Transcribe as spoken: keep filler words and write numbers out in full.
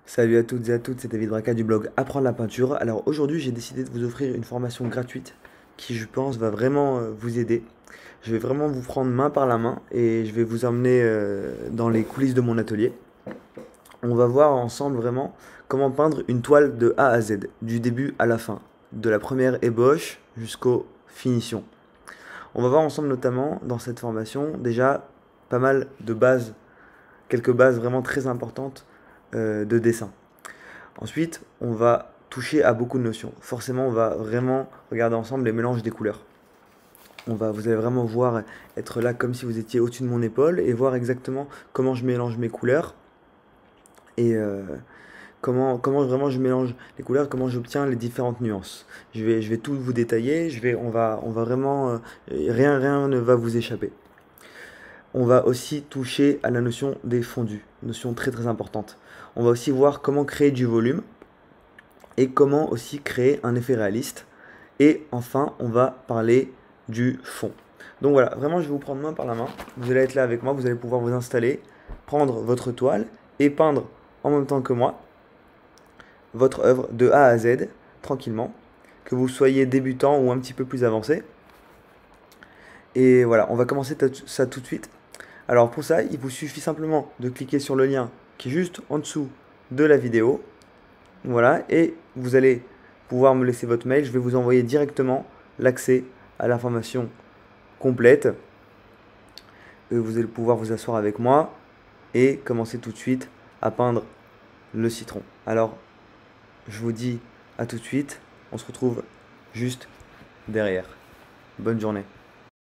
Salut à toutes et à toutes, c'est David Braca du blog Apprendre la peinture. Alors aujourd'hui, j'ai décidé de vous offrir une formation gratuite qui, je pense, va vraiment euh, vous aider. Je vais vraiment vous prendre main par la main et je vais vous emmener euh, dans les coulisses de mon atelier. On va voir ensemble vraiment comment peindre une toile de A à Z, du début à la fin, de la première ébauche jusqu'aux finitions. On va voir ensemble notamment dans cette formation déjà pas mal de bases, quelques bases vraiment très importantes euh, de dessin. Ensuite, on va toucher à beaucoup de notions. Forcément, on va vraiment regarder ensemble les mélanges des couleurs. On va, vous allez vraiment voir être là comme si vous étiez au-dessus de mon épaule et voir exactement comment je mélange mes couleurs et euh, comment, comment vraiment je mélange les couleurs, comment j'obtiens les différentes nuances. Je vais, je vais tout vous détailler, je vais, on va, on va vraiment, euh, rien, rien ne va vous échapper. On va aussi toucher à la notion des fondus, notion très très importante. On va aussi voir comment créer du volume et comment aussi créer un effet réaliste. Et enfin, on va parler du fond. Donc voilà, vraiment, je vais vous prendre main par la main. Vous allez être là avec moi, vous allez pouvoir vous installer, prendre votre toile et peindre en même temps que moi votre œuvre de A à Z, tranquillement, que vous soyez débutant ou un petit peu plus avancé. Et voilà, on va commencer ça tout de suite. Alors pour ça, il vous suffit simplement de cliquer sur le lien qui est juste en dessous de la vidéo. Voilà, et vous allez pouvoir me laisser votre mail. Je vais vous envoyer directement l'accès à l'information complète. Et vous allez pouvoir vous asseoir avec moi et commencer tout de suite à peindre le citron. Alors, je vous dis à tout de suite. On se retrouve juste derrière. Bonne journée.